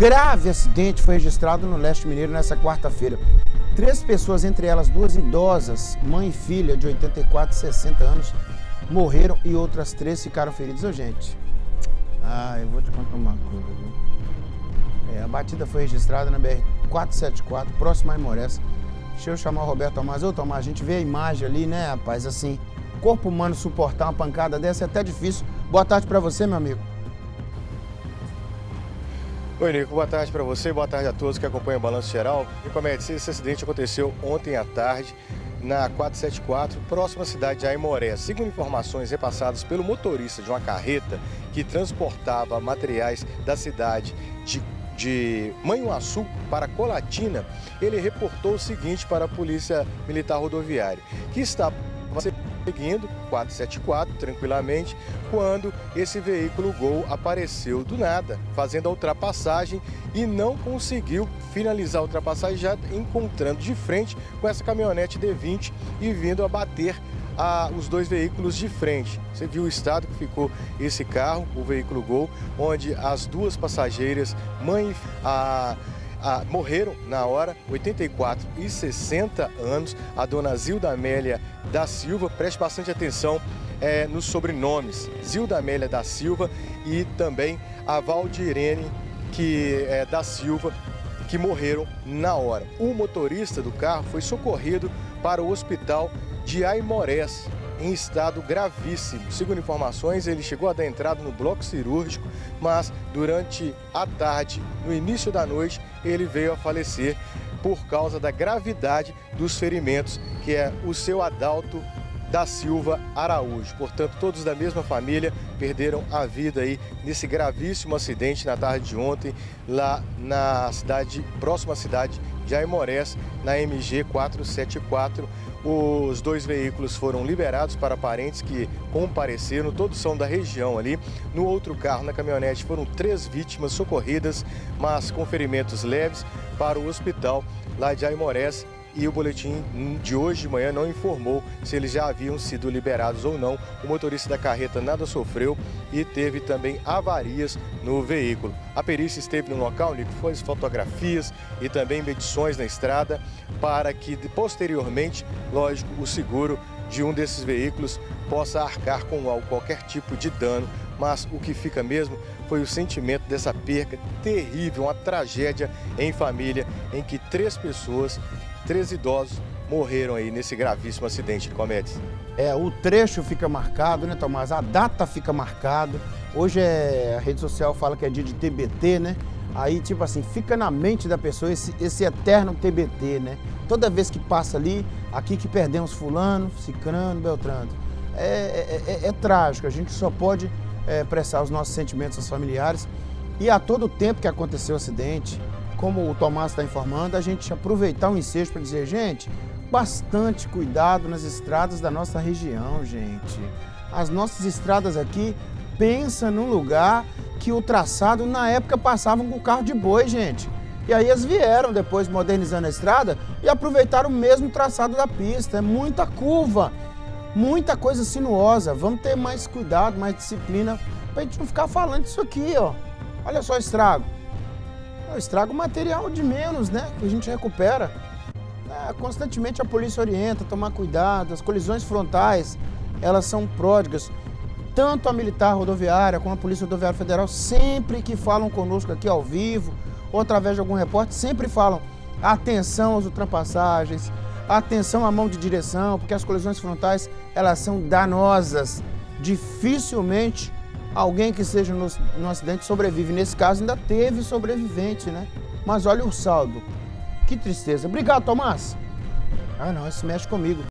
grave acidente foi registrado no leste mineiro nessa quarta-feira. 3 pessoas, entre elas 2 idosas, mãe e filha de 84 e 60 anos, morreram e outras 3 ficaram feridas. Ô, gente, eu vou te contar uma coisa, viu? A batida foi registrada na BR-474, próximo a Aimorés. Deixa eu chamar o Roberto Tomás. Ô, Tomás, a gente vê a imagem ali, né, rapaz, assim, corpo humano suportar uma pancada dessa é até difícil. Boa tarde pra você, meu amigo. Oi, Nico, boa tarde para você, boa tarde a todos que acompanham o Balanço Geral. E como é que esse acidente aconteceu ontem à tarde na 474, próxima à cidade de Aimorés. Segundo informações repassadas pelo motorista de uma carreta que transportava materiais da cidade de Manhuaçu para Colatina, ele reportou o seguinte para a Polícia Militar Rodoviária, que estava seguindo 474 tranquilamente, quando esse veículo Gol apareceu do nada, fazendo a ultrapassagem e não conseguiu finalizar a ultrapassagem, já encontrando de frente com essa caminhonete D20 e vindo a bater os 2 veículos de frente. Você viu o estado que ficou esse carro, o veículo Gol, onde as 2 passageiras, mãe e morreram na hora, 84 e 60 anos, a dona Zilda Amélia da Silva. Preste bastante atenção nos sobrenomes, Zilda Amélia da Silva e também a Valdirene da Silva, que morreram na hora. O motorista do carro foi socorrido para o hospital de Aimorés, em estado gravíssimo. Segundo informações, ele chegou a dar entrada no bloco cirúrgico, mas durante a tarde, no início da noite, ele veio a falecer por causa da gravidade dos ferimentos, que é o seu Adalto da Silva Araújo. Portanto, todos da mesma família perderam a vida aí nesse gravíssimo acidente na tarde de ontem, lá na cidade, próxima à cidade de Aimorés, na MG 474. Os 2 veículos foram liberados para parentes que compareceram, todos são da região ali. No outro carro, na caminhonete, foram 3 vítimas socorridas, mas com ferimentos leves, para o hospital lá de Aimorés. E o boletim de hoje de manhã não informou se eles já haviam sido liberados ou não. O motorista da carreta nada sofreu e teve também avarias no veículo. A perícia esteve no local, Nico, fez fotografias e também medições na estrada para que posteriormente, lógico, o seguro de um desses veículos possa arcar com qualquer tipo de dano. Mas o que fica mesmo foi o sentimento dessa perca terrível, uma tragédia em família, em que 3 pessoas, 3 idosos, morreram aí nesse gravíssimo acidente de Comédias. O trecho fica marcado, né, Tomás? A data fica marcada. Hoje a rede social fala que é dia de TBT, né? Aí, tipo assim, fica na mente da pessoa esse eterno TBT, né? Toda vez que passa ali, aqui que perdemos fulano, cicrano, beltrano. É trágico, a gente só pode prestar os nossos sentimentos aos familiares. E a todo tempo que aconteceu o acidente, como o Tomás está informando, a gente aproveitar o ensejo para dizer, gente, bastante cuidado nas estradas da nossa região, gente. As nossas estradas aqui, pensa num lugar que o traçado, na época, passavam com carro de boi, gente. E aí eles vieram depois modernizando a estrada e aproveitaram o mesmo traçado da pista. É muita curva, muita coisa sinuosa. Vamos ter mais cuidado, mais disciplina, para a gente não ficar falando disso aqui, ó. Olha só o estrago. Estraga o material de menos, né? Que a gente recupera. Constantemente a polícia orienta, tomar cuidado. As colisões frontais, elas são pródigas. Tanto a Militar Rodoviária como a Polícia Rodoviária Federal, sempre que falam conosco aqui ao vivo, ou através de algum repórter, sempre falam atenção às ultrapassagens, atenção à mão de direção, porque as colisões frontais, elas são danosas. Dificilmente alguém que esteja no acidente sobrevive. Nesse caso, ainda teve sobrevivente, né? Mas olha o saldo. Que tristeza. Obrigado, Tomás. Não, isso mexe comigo.